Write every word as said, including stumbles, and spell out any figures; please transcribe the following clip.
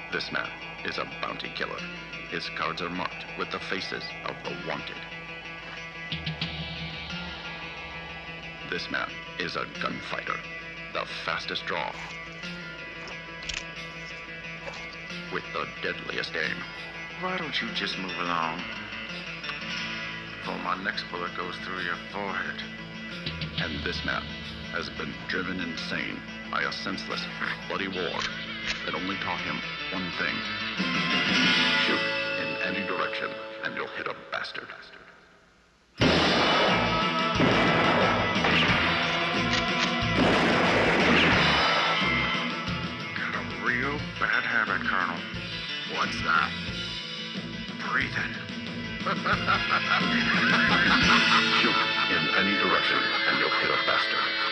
This man is a bounty killer. His cards are marked with the faces of the wanted. This man is a gunfighter, the fastest draw, with the deadliest aim. Why don't you just move along? Before my next bullet goes through your forehead. And this man has been driven insane by a senseless, bloody war that only taught him one thing. Shoot in any direction, and you'll hit a bastard. Got a real bad habit, Colonel. What's that? Breathing. Shoot in any direction, and you'll hit a bastard.